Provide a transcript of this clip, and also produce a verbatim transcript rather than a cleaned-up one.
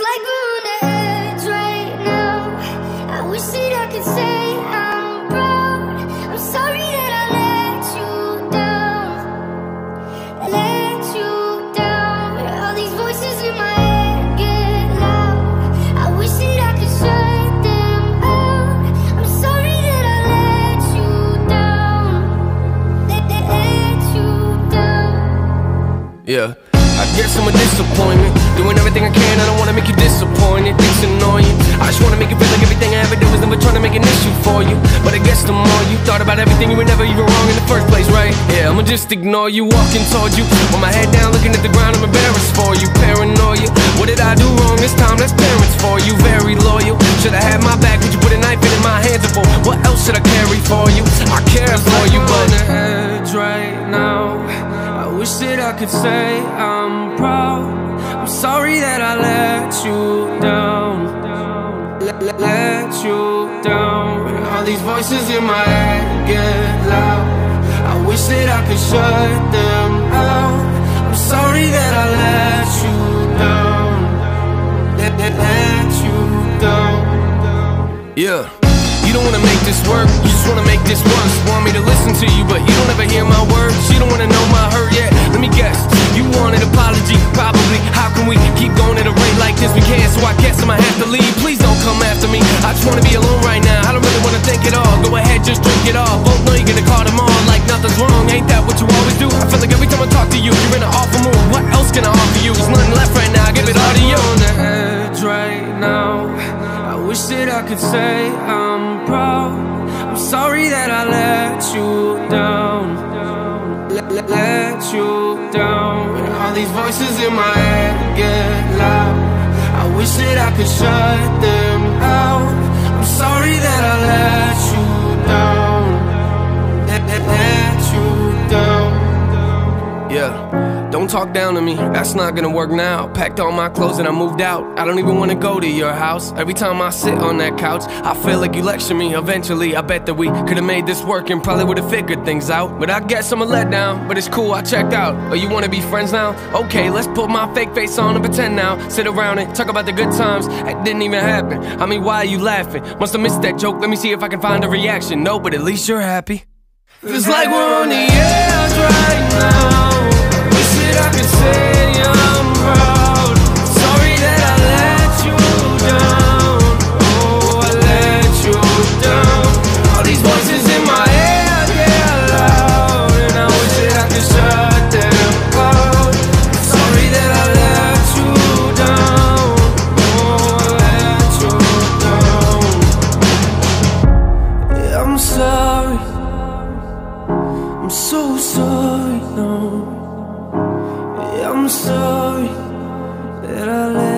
like we're on the edge right now. I wish that I could say I'm proud. I'm sorry that I let you down, let you down. All these voices in my head get loud. I wish that I could shut them out. I'm sorry that I let you down, let, let, let you down. Yeah, I guess I'm a disappointment. Doing everything I can, I don't wanna make you disappointed. It's annoying. I just wanna make it feel like everything I ever did was never trying to make an issue for you. But I guess the more you thought about everything, you were never even wrong in the first place, right? Yeah, I'ma just ignore you, walking towards you with my head down, looking at the ground. I'm embarrassed for you, paranoia. What did I do wrong this time? That's parents for you, very loyal. Should've had my back, but you put a knife in my hands before. What else should I carry for you? I care for you, but on the edge right now. I wish that I could say I'm proud. I'm sorry that I let you down, let, let, let you down. All these voices in my head get loud. I wish that I could shut them out. I'm sorry that I let you down, let, let, let you down. Yeah. You don't wanna make this work, you just wanna make this worse. Want me to listen to you, but you don't ever hear my words. You don't wanna know my hurt yet. Let me guess, you want an apology, probably. How can we keep going at a rate like this? We can't, so I guess I'ma have to leave. Please don't come after me, I just wanna be alone right now. I don't really wanna think at all, go ahead, just drink it all. Both know you're gonna call them all like nothing's wrong. Ain't that what you always do? I feel like every time I talk to you, you're in an awful mood. What else can I offer you? There's nothing left right now, I give it all to you. On the edge right now. I wish that I could say I'm proud. I'm sorry that I let you down, let, let, let you down. All these voices in my head get loud. I wish that I could shut them out. I'm sorry that I let you down, let, let, let you down. Yeah, don't talk down to me, that's not gonna work now. Packed all my clothes and I moved out. I don't even wanna go to your house. Every time I sit on that couch, I feel like you lecture me. Eventually, I bet that we could've made this work and probably would've figured things out. But I guess I'm a letdown, but it's cool, I checked out. Oh, you wanna be friends now? Okay, let's put my fake face on and pretend now. Sit around and talk about the good times that didn't even happen. I mean, why are you laughing? Must've missed that joke, let me see if I can find a reaction. No, but at least you're happy. It's like we're on the edge right now. Wish that I could say I'm proud. Sorry that I let you down. Oh, I let you down. All these voices in my head get loud, and I wish that I could shut them out. Sorry that I let you down. Oh, I let you down. Yeah, I'm sorry. I'm so sorry, no. Yeah, I'm sorry that I let